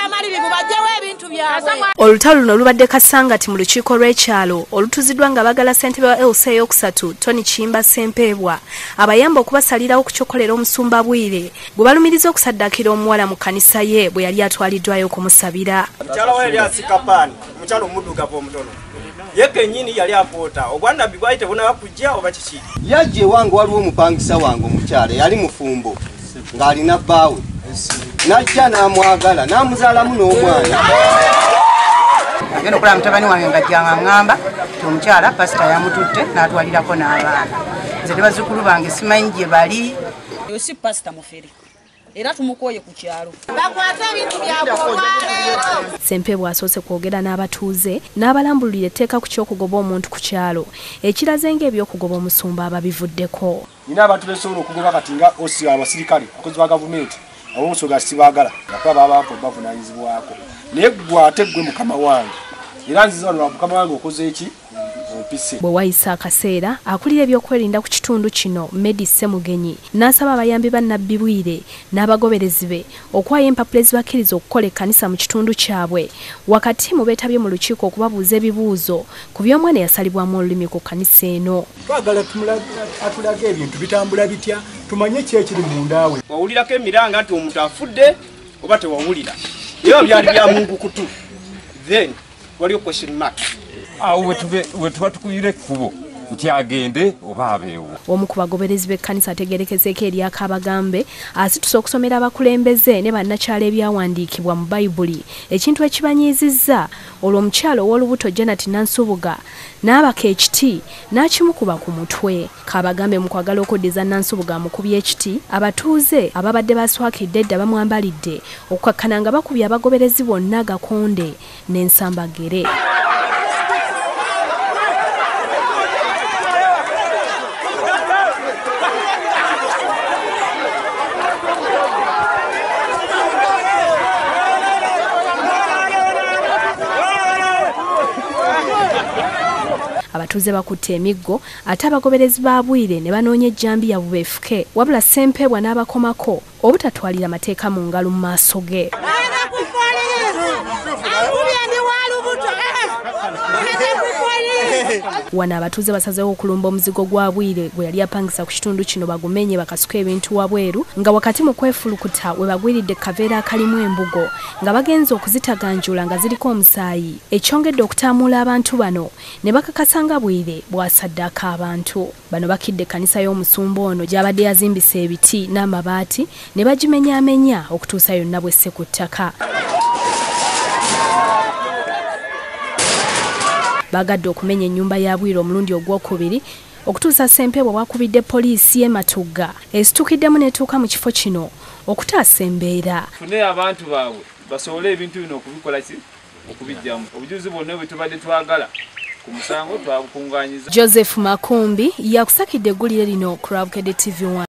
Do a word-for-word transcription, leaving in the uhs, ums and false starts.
Olutalo luno lubadde kasangati mu lukiiko lw'ekyalo olutuziddwa nga bagala ssentebe wa L C eyokusatu Tony Chimba Sempebwa abayamba okubasalirawo ku kyokolera omusumba Bwire gwe balumiriza okusaddakira omuwala mu kkanisa ye bwe yali atwaliddwayo okumusabira. Mukyala we yali asika paani omukyala omuddugavu omutono ye kennyini yali apoota obwannabbi bwali tebunaba kujja oba kiki. Yajja ewange waliwo omupangisa wange omukyala yali mufumbo ng'alina bbaawe najja n'amwagala n'amuzaalamu n'omwana. Agenda okulaba mutabani wange ng'ajja ng'aŋŋamba nti omukyala pasita yamututte n'atwalirako n'abaana. Nze ne bazzukulu bange simanyi gye bali. Oyo si pasita mufere era tumukoye ku kyalo. Sempebwa asoose kwogera n'abatuuze n'abalambulira etteeka ku ky'okugoba omuntu ku kyalo ekiraze ng'ebyokugoba omusumba ababivuddeko. Nina abantu besobola okugoba kati nga osi abasirikale abakozi ba gavumenti abomusoga sibaagala nga baba bavunaanyizibwako naye ggwe ate ggwe mukama wange era nziza wano mukama wange okoze eki ompise. Bwe wayisa akaseera akulira ebyokwerinda ku kitundu kino Medi Ssemugenyi n'asaba abayambi ba Nnabbi Bwire n'abagoberezi be okuwayo empapula ezibakkiriza okukola ekkanisa mu kitundu kyabwe wakati mu beetabye mu lukiiko okubabuuza ebibuuzo ku by'omwana yasalibwamu olulimi ku kkanisa eno. Twagala atulaga ebintu bitambula bitya tumanye ki ekiri munda we. Wawulirako emiranga nti omuntu afudde oba tewawulira ebyo byali bya mungukutu then waliwo question mark. Awo wetuba tukuyire ekkubo nti agende oba abeewo. Omu ku bagoberezi b'ekkanisa ategerekezeeko eri akabagambe asitusa okusomera abakulembeze ne bannakyalo ebyawandiikibwa mu Bayibuli ekintu ekibanyiizizza olwo omukyalo ow'olubuto Janet Nansubuga n'abaka ekiti n'akimukuba ku mutwe. Kabagambe mu kwagala okuddiza Nansubuga amukubye ekiti abatuuze ababadde baswakidde edda bamwambalidde okukkakkana nga bakubye abagoberezi bonna agakonde n'ensambagere. Abatuuze bakutte emiggo ate abagoberezi ba Bwire ne banoonya ejjambiya bubeefuke wabula Sempebwa n'abakomako obutatwalira mateeka mu ngalo mu maaso ge. Wano abatuuze basazeewo okulumba omuzigo gwa Bwire gwe yali apangisa ku kitundu kino bagumenye bakasuka ebintu wabweru nga wakati mu kwefulukuta we bagwiridde kaveera akalimu embugo nga bagenze okuzitaganjula nga ziriko omusaayi ekyongedde okutaamula abantu bano ne bakakasanga Bwire bwasaddaka abantu. Bano bakidde ekkanisa y'omusumba ono gy'abadde yazimbisa ebiti n'amabaati ne bagimenyaamenya okutuusa yonna bw'esse ku ttaka. Bagadde okumenya ennyumba ya Bwire omulundi ogwokubiri okutuusa Sempebwa bwakubidde poliisi y'e Matugga esitukiddemu n'etuuka mu kifo kino okutaasa embeera. Tufune abantu baabwe basobole ebintu bino okubikola ki okubijjamu obujulizi bwonna bwe tubadde twagala ku musango twabukungaanyiza. Joseph Makumbi yakusakidde eggulire lino ku Rabukedde T V one.